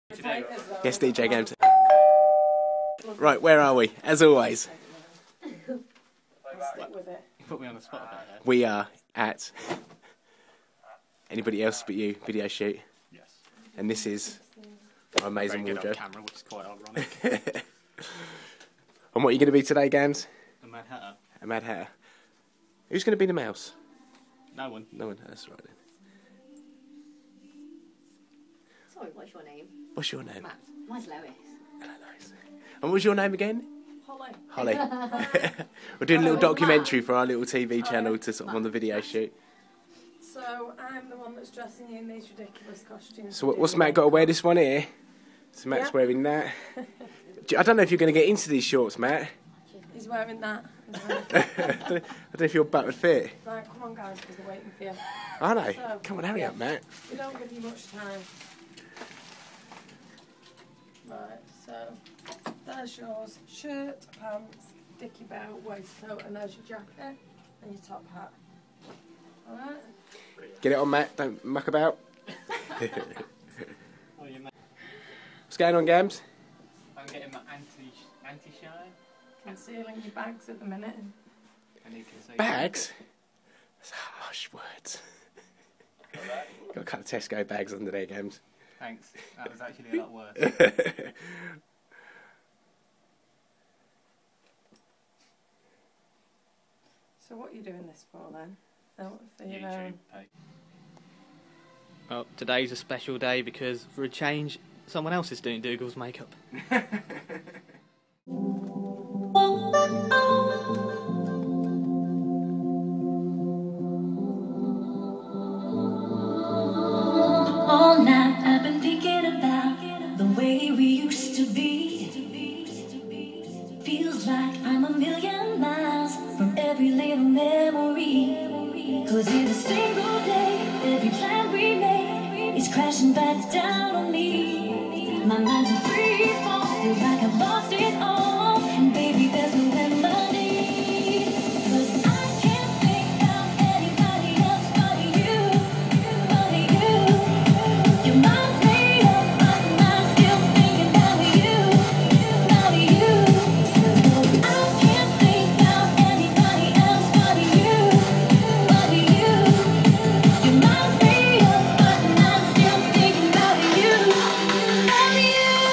Yes, DJ Games. Right, where are we? As always. I'll stick with it. You put me on the spot about that. We are at Anybody Else But You video shoot. Yes. And this is our amazing wardrobe. Camera, which is quite ironic. And what are you going to be today, Gams? The Mad Hatter. A Mad Hatter. Who's going to be the mouse? No one. No one. That's right then. Sorry, what's your name? What's your name? Matt. Mine's Lois. Hello, Lois. And what's your name again? Holly. Holly. We're doing a little documentary for our little TV channel to sort of on the video shoot. So I'm the one that's dressing you in these ridiculous costumes. So what's Matt got to wear this one here? So Matt's wearing that. I don't know if you're going to get into these shorts, Matt. He's wearing that. I don't know if your butt would fit. Right, come on guys, because they're waiting for you. I know. So, Come on, hurry up, Matt. We don't give you much time. Right, so there's yours. Shirt, pants, dicky belt, waistcoat, and there's your jacket and your top hat. Alright? Get it on, Matt. Don't muck about. Oh, you mate. What's going on, Gams? I'm getting my anti-shine. Concealing your bags at the minute. And you can see Bags? That's harsh words. Got a couple of Tesco bags under there, Gams. Thanks. That was actually a lot worse. So what are you doing this for then? For your YouTube page. Well, today's a special day because, for a change, someone else is doing Dougal's makeup. All night I've been thinking about the way we used to be. Feels like I'm a million miles from every little memory. 'Cause in a single day, every plan we made is crashing back down on me. My mind's in free fall, feels like I've lost it all. And baby, there's no remedy. 'Cause I can't think of anybody else but you, but you. Your mind's made up, but I'm still thinking about you, about you. No, I can't think of anybody else but you, but you. Your mind's made up, but I'm still thinking about you, about you.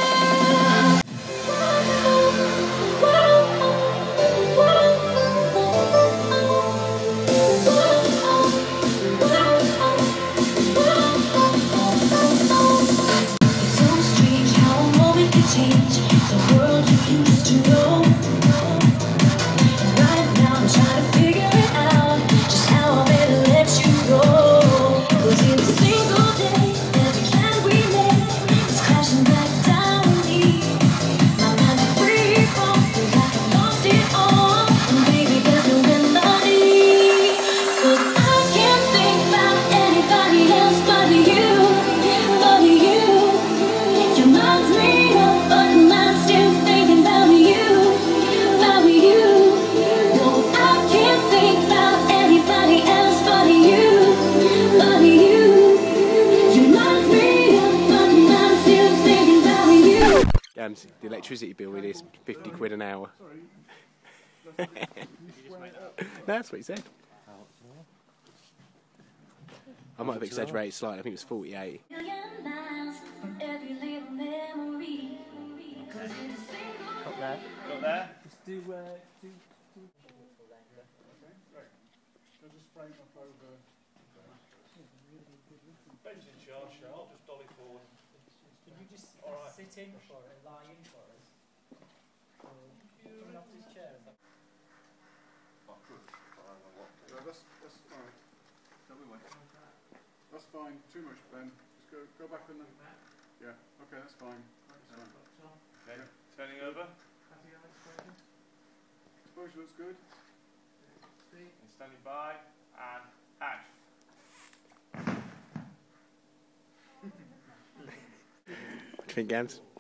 It's so strange how a moment can change the world you used to know. And right now I'm trying to figure it out, just how I better let you go. 'Cause in a single day, every plan we made is crashing back down on me. My mind's in free fall, feels like I've lost it all. And baby, there's no remedy. 'Cause I can't think about anybody else but you, but you. Your mind's made up, but mine's still thinking about you, about you. No, I can't think about anybody else but you, but you. Your mind's made up, but mine's still thinking about you. Gams, the electricity bill with this 50 quid an hour. No, that's what he said. I might have exaggerated slightly. I think it was 48. Million miles from every little memory. 'Cause in a single Got there. Got there. Just do. Ben's in charge, Charles. Just dolly forward. Can you just sit in for it, lie in for us? Coming off his chair. Oh, good. Yeah, that's fine. That's fine. Too much, Ben. Just go back on the. Yeah. Okay, that's fine. That's fine. Okay, turning over. Exposure looks good. And standing by. And act. What do you think, Gams?